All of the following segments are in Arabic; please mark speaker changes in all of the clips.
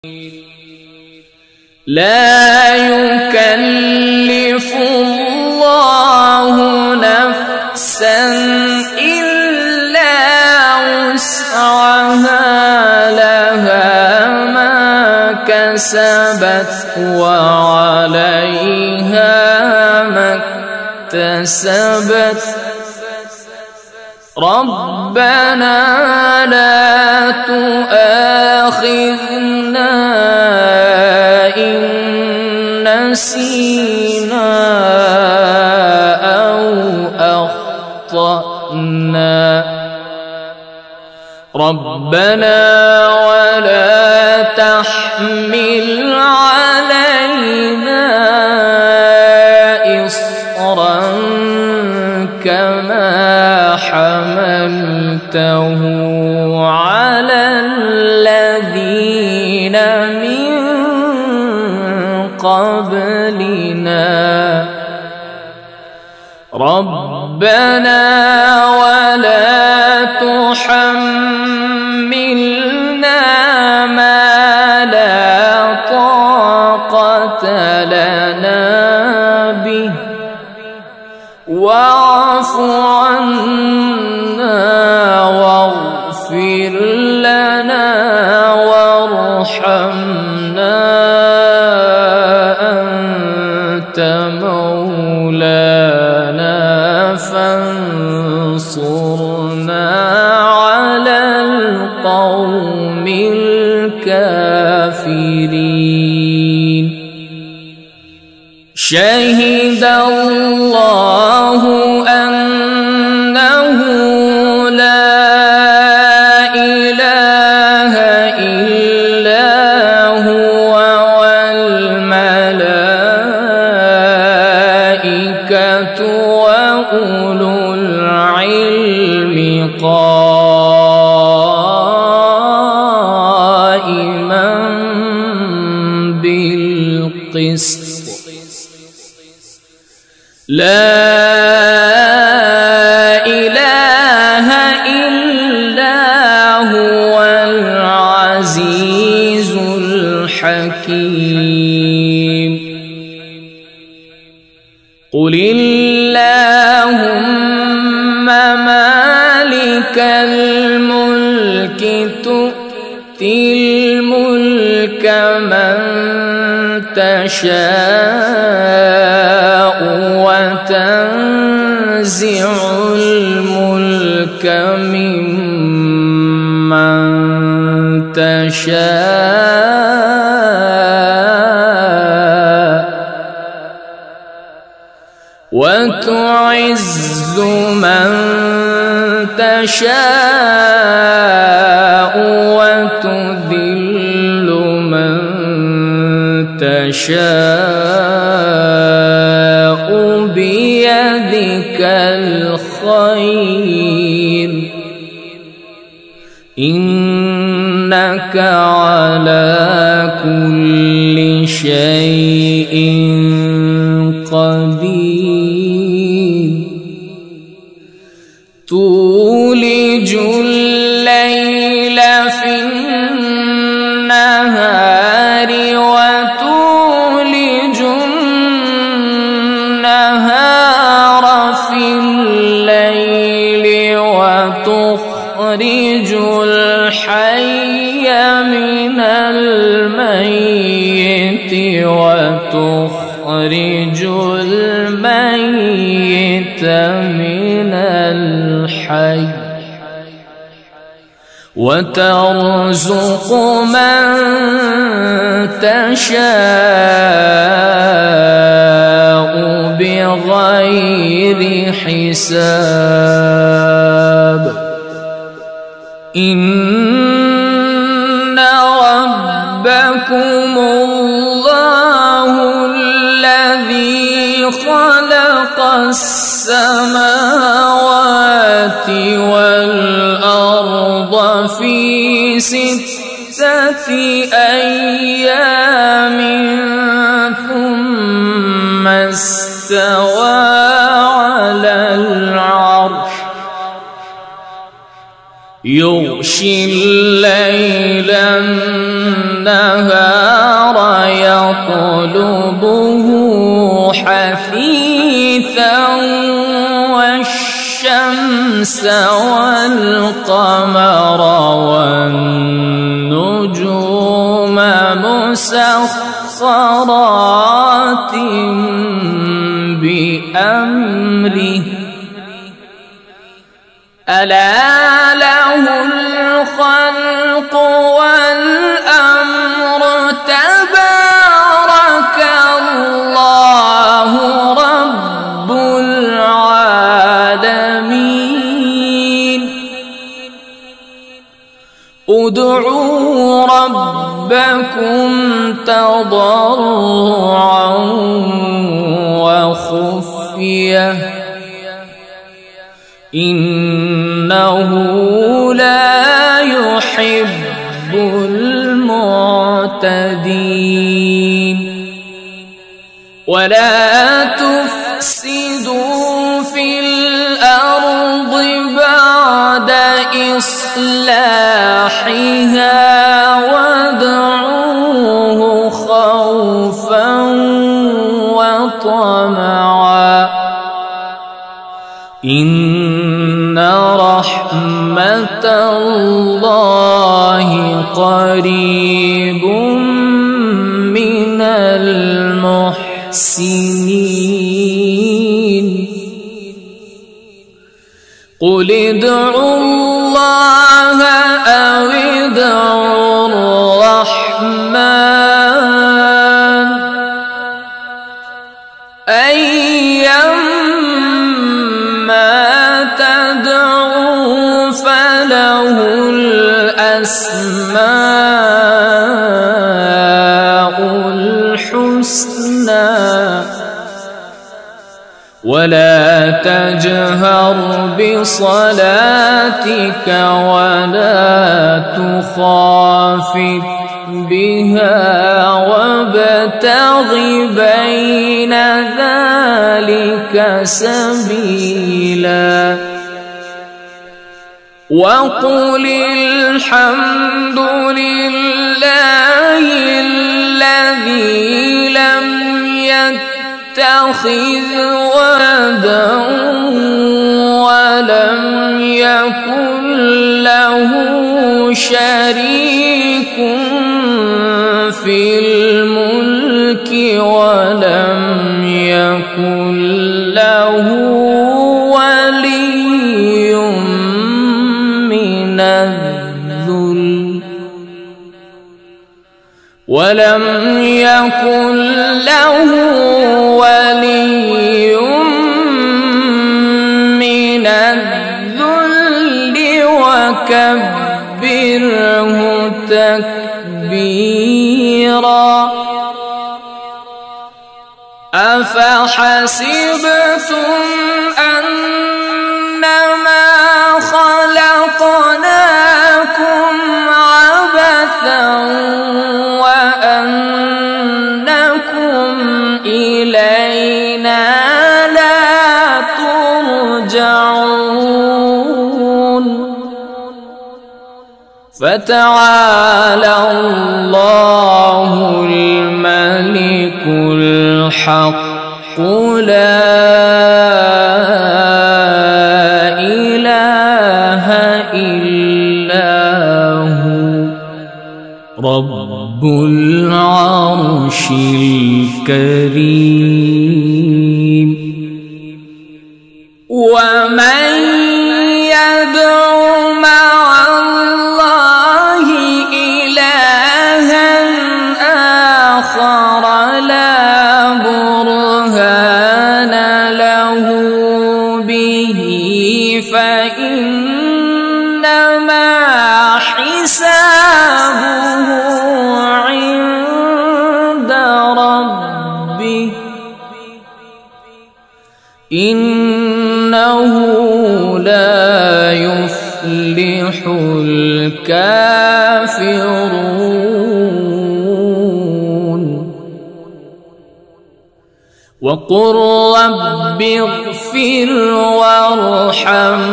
Speaker 1: لا يكلف الله نفسا إلا وسعها لها ما كسبت وعليها ما اكتسبت ربنا لا تؤاخذنا إن نسينا أو أخطأنا ربنا ولا تحمل علينا إصرا كما حملته على الذين من قبلنا ربنا ولا تحملنا ما لا طاقة لنا به واعف عنا واغفر لنا وارحمنا أنت مولانا فانصرنا على القوم الكافرين شهد الله أنه لا إله إلا هو والملائكة وأولو العلم قائما بالقسط لا إله إلا هو العزيز الحكيم قل اللهم مالك الملك تؤتي الملك من تشاء وتنزع الملك ممن تشاء وتعز من تشاء وتذل من تشاء بيدك الخير إنك على كل شيء قدير تولج الليل في النهار وتولج النهار في الليل وتخرج الحي من الميت وتخرج الميت من الحي وترزق من تشاء بغير حساب إن ربكم الله الذي خلق السماوات والأرض في 6 أيام ثم استوى على العرش يغشي الليل النهار النهار يطلبه حثيثا والشمس والقمر والنجوم مسخرات بأمره ألا له الخلق والأمر تبارك الله رب العالمين ادعوا ربكم تضرعا وخفية إنه لا يحب المعتدين ولا تفسدوا في الأرض بعد إصلاحها وادعوه خوفا وطمعا إن رحمة الله قريب من المحسنين قل ادعوا الله أو ادعوا الرحمن أيما تدعوا فله الأسماء الحسنى ولا تجهر بصلاتك ولا تخافت بها وابتغ بين ذلك سبيلا وقل الحمد لله الذي لم يتخذ ولدا ولم يكن له شريك في الملك ولم يكن له ولي من الذل ولم يكن له ولي من الذل وكبره تكبيرا أفحسبتم أنما خلقناكم عبثا وأنكم إلينا لا ترجعون فتعالى الله الملك الحق لا إله إلا هو رب العرش الكريم ومن يدع مع الله إلها آخر لا برهان له به فإنما حسابه عند ربه إنه لا يفلح الكافرون وقل رب اغفر وارحم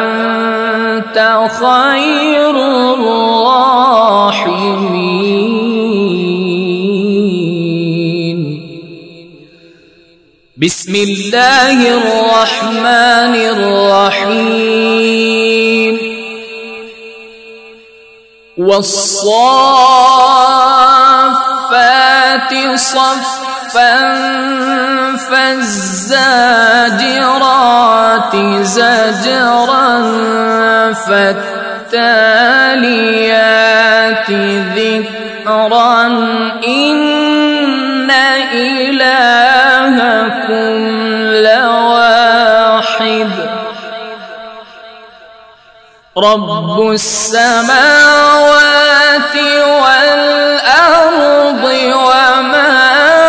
Speaker 1: وأنت خير الراحمين بسم الله الرحمن الرحيم والصافات صفا فالزاجرات زجرا فالتاليات ذكرا إن إلهكم لواحد رب السماوات والأرض وما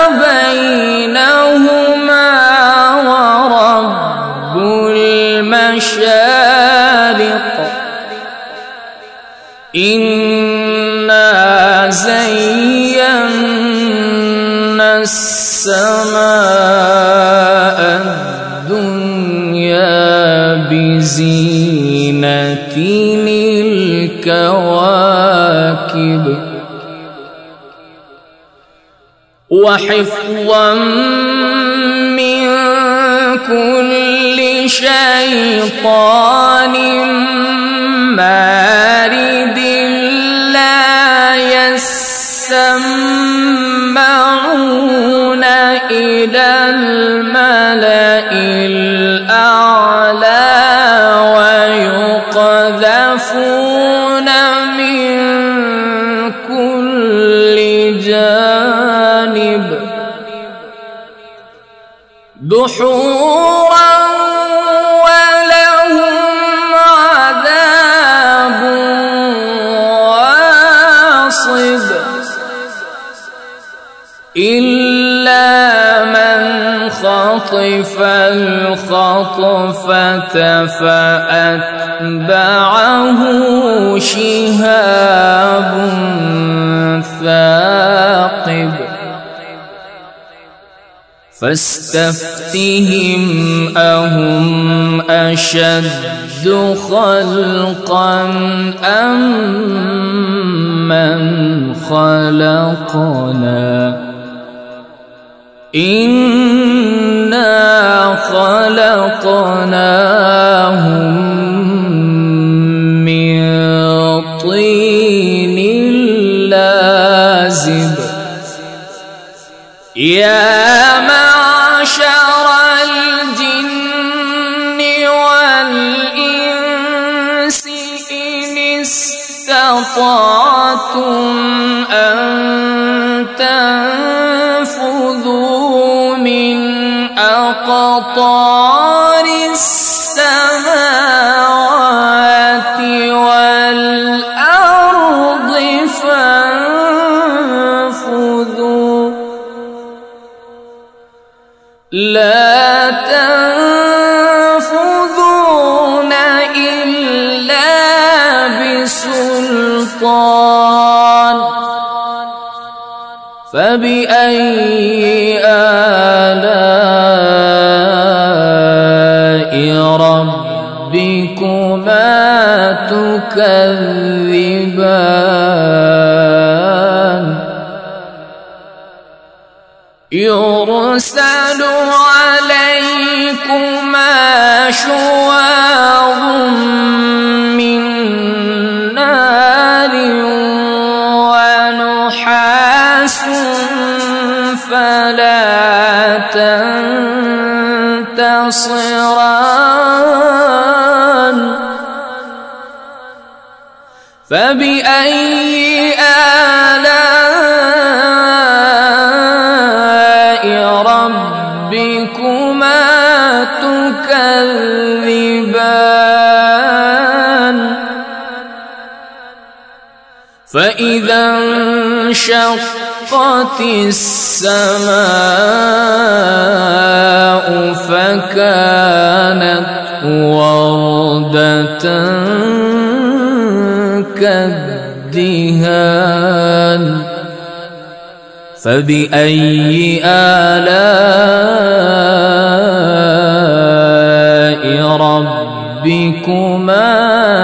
Speaker 1: بينهما ورب المشارق إنا زينا السماء الدنيا بزينة الكواكب وحفظا من كل شيطان مارد لا يسمعون إلى الملأ الأعلى ويقذفون من كل جانب دحورا ولهم عذاب واصب إلا من خطف الخطفة فأتبعه شهاب ثاقب فاستفتهم أهم أشد خلقا أم من خلقنا إنا خلقناهم من طين لازب يا معشر الجن والإنس إن استطعتم أن تنفذوا من أقطار السماوات والأرض فانفذوا لا تنفذون إلا بسلطان فبأي آلاء ربكما تكذبان يرسل عليكما شواظ من نار ونحاس فلا تنتصران فبأي آلاء ربكما تكذبان فإذا انشقت السماء فكانت وردة كالدهان فبأي آلاء ربكما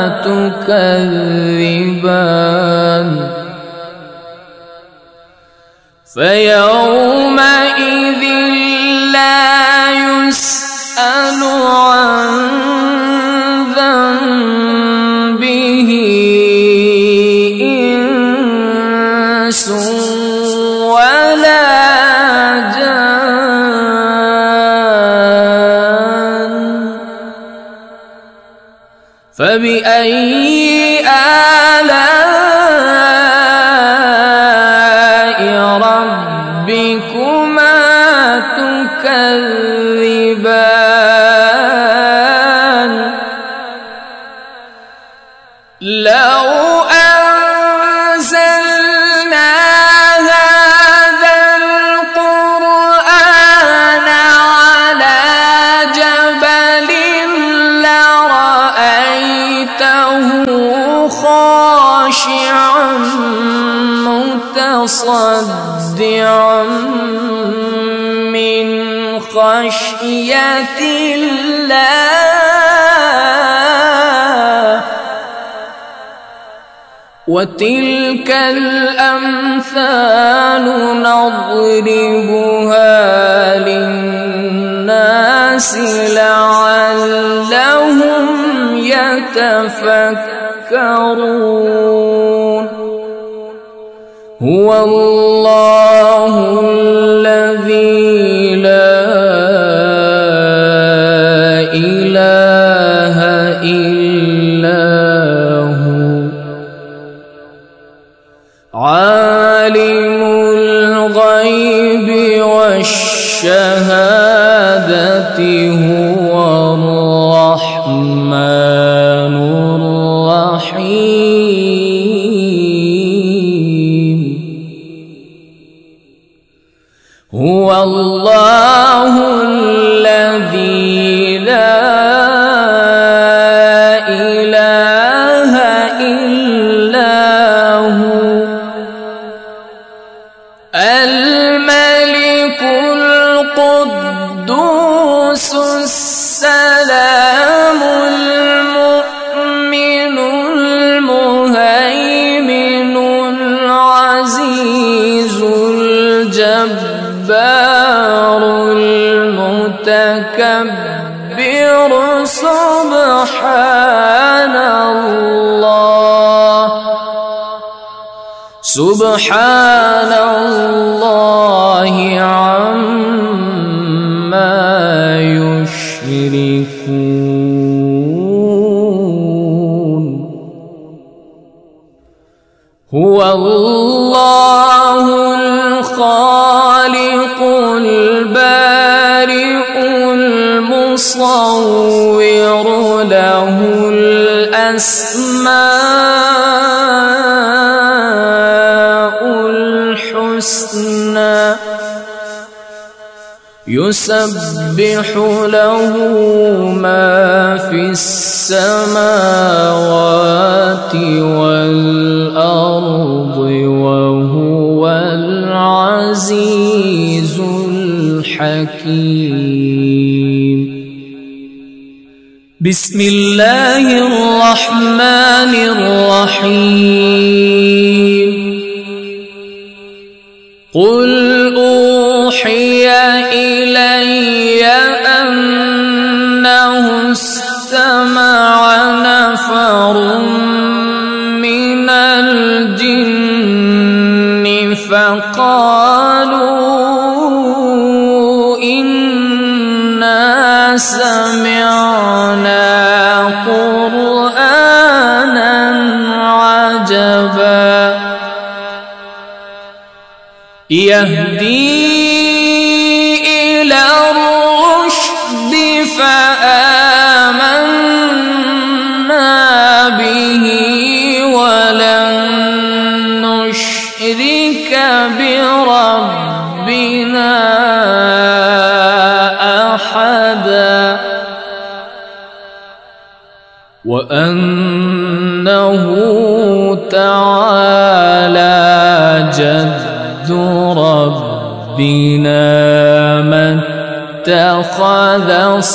Speaker 1: تكذبان فيومئذ لا إنس ولا جان فبأي آلاء ربكما تكذبان لو أنزلنا هذا القرآن على جبل لرأيته خاشعا متصدعا من خشية الله وتلك الأمثال نضربها للناس لعلهم يتفكرون هو الله الذي لا إله إلا هو عالم الغيب والشهادة هو الرحمن الرحيم هو الله الذي لا إله إلا هو الملك القدوس السلام المؤمن المهيمن العزيز الجبار المتكبر سبحان الله عما يشركون هو الله الخالق البارئ المصور له الأسماء الحسنى يسبح له ما في السماوات والأرض وهو العزيز الحكيم بسم الله الرحمن الرحيم قل أوحي إلي أنه استمع نفر من الجن فقالوا إنا سمعنا قرآنا عجبا يهدي إلى الرشد فآمنا به ولن نشرك بربنا أحدا وأنه تعالى جد ربنا ما اتخذ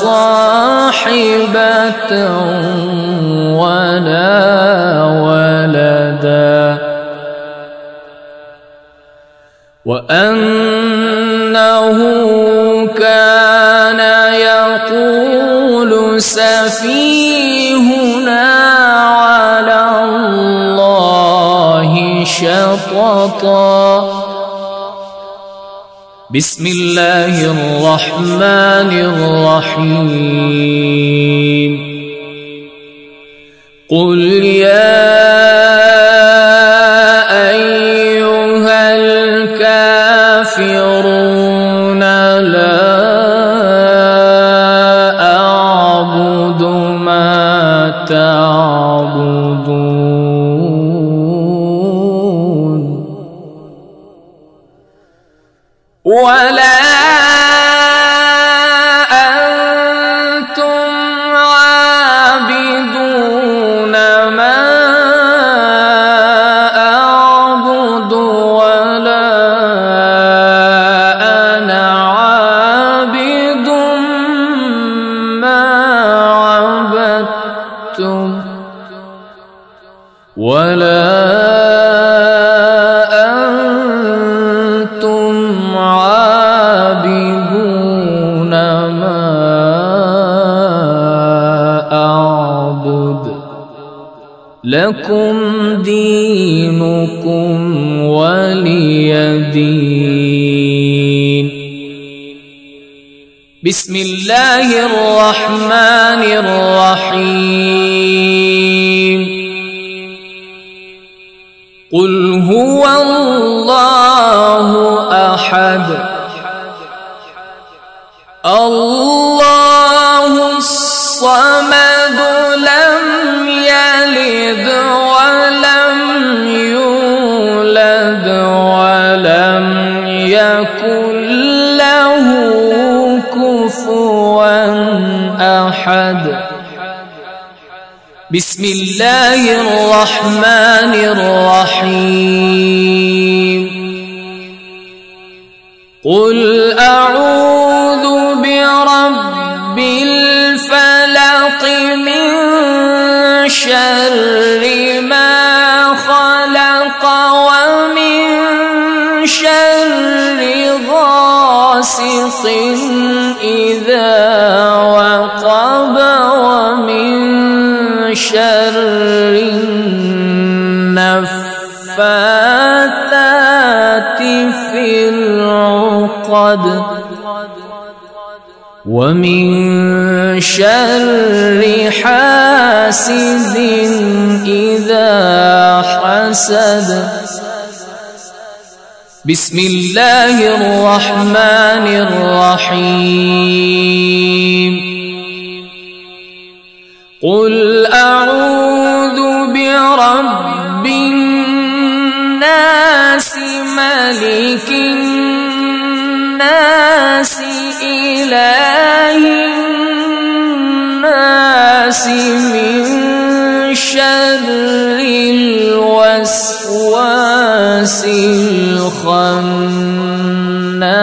Speaker 1: صاحبة ولا ولدا وأنه كان يقول سفيهنا على الله شططا شططا بسم الله الرحمن الرحيم قل يا أيها الكافرون لا أعبد ما تعبدون ولا أنتم عابدون ما أعبد ولا أنا عابد ما عبدتم ولا أنتم عابدون ما أعبد لكم دينكم ولي دين بسم الله الرحمن الرحيم قل هو الله أحد الله الصمد لم يلد ولم يولد ولم يكن له كفوا أحد بسم الله الرحمن الرحيم قل أعوذ برب الفلق من شر ما خلق ومن شر غاسق إذا وقب ومن شر النفاثات في العقد ومن شر حاسد إذا حسد بسم الله الرحمن الرحيم قل أعوذ برب الناس ملك الناس إله الناس من شر الوسواس الخناس